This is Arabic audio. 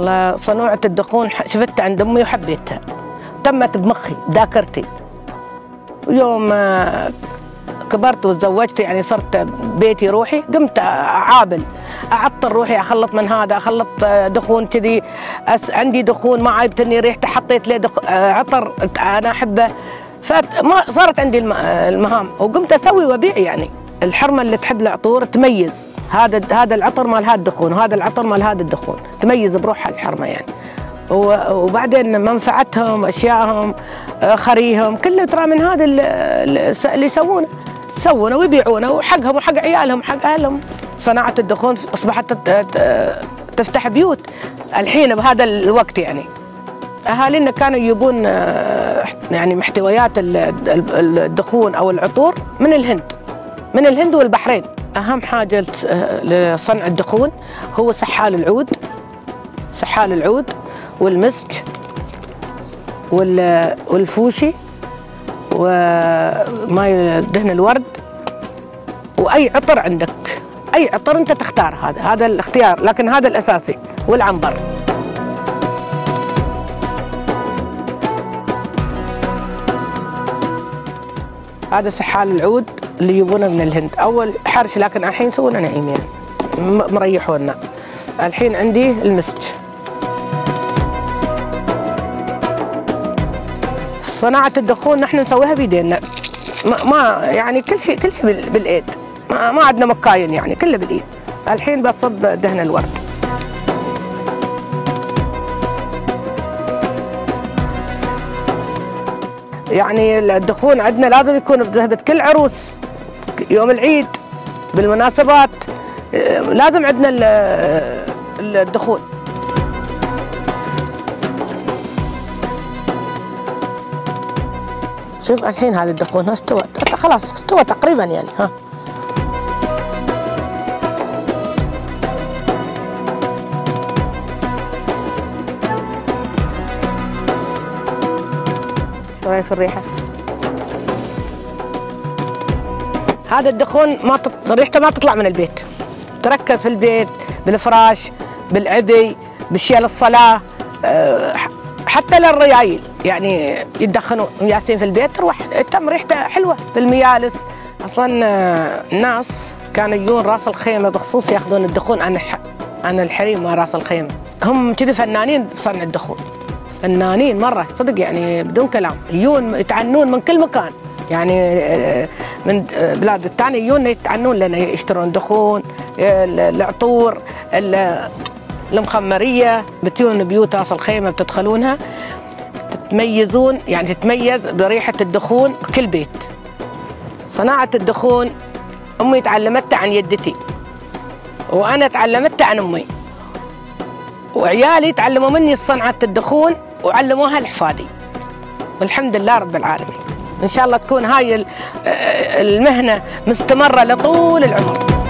والله صنوعة الدخون شفتها عند أمي وحبيتها، تمت بمخي ذاكرتي. ويوم كبرت وتزوجت يعني صرت بيتي روحي، قمت أعابل أعطر روحي، أخلط من هذا أخلط دخون كذي، عندي دخون ما عيبتني ريحته حطيت له عطر أنا أحبه، صارت عندي المهام وقمت أسوي وأبيع. يعني الحرمة اللي تحب العطور تميز، هذا العطر مال هذا الدخون وهذا العطر مال هذا الدخون، تميز بروحها الحرمة يعني. وبعدين منفعتهم اشيائهم خريهم كله ترى من هذا اللي يسوونه ويبيعونه وحقهم وحق عيالهم وحق اهلهم. صناعة الدخون اصبحت تفتح بيوت الحين بهذا الوقت. يعني اهالينا كانوا يجيبون يعني محتويات الدخون او العطور من الهند والبحرين. اهم حاجة لصنع الدخون هو سحال العود والمسك والفوشي وماء دهن الورد واي عطر عندك، اي عطر انت تختار، هذا الاختيار، لكن هذا الاساسي، والعنبر. هذا سحال العود اللي يجيبونه من الهند، اول حرش لكن الحين يسوونه نعيم يعني مريحونا. الحين عندي المسك. صناعة الدخون نحن نسويها بيدينا، ما يعني كل شيء بالايد، ما عندنا مكاين يعني كله بالايد. الحين بصب دهن الورد. يعني الدخون عندنا لازم يكون بذهبة كل عروس، يوم العيد بالمناسبات لازم عندنا الدخون. شوف الحين هذا الدخون استوى، خلاص استوى تقريبا يعني. ها شو رايك في الريحه؟ هذا الدخون ريحته ما تطلع من البيت، تركز في البيت بالفراش بالعبي بالشيل الصلاه، حتى للريايل يعني يدخنون ياسين في البيت، تروح تم ريحته حلوه بالميالس. اصلا الناس كانوا يجون راس الخيمه بخصوص ياخذون الدخون عن الحريم ما راس الخيمه، هم كذي فنانين بصنع الدخون، فنانين مره صدق يعني بدون كلام، يجون يتعنون من كل مكان يعني من بلاد الثانيه يجون يتعنون لنا يشترون دخون، العطور، المخمريه، بتجون بيوت راس الخيمه بتدخلونها تتميزون يعني تتميز بريحه الدخون كل بيت. صناعه الدخون امي تعلمتها عن يدتي، وانا تعلمتها عن امي، وعيالي تعلموا مني صنعه الدخون وعلموها لاحفادي، والحمد لله رب العالمين. ان شاء الله تكون هاي المهنه مستمره لطول العمر.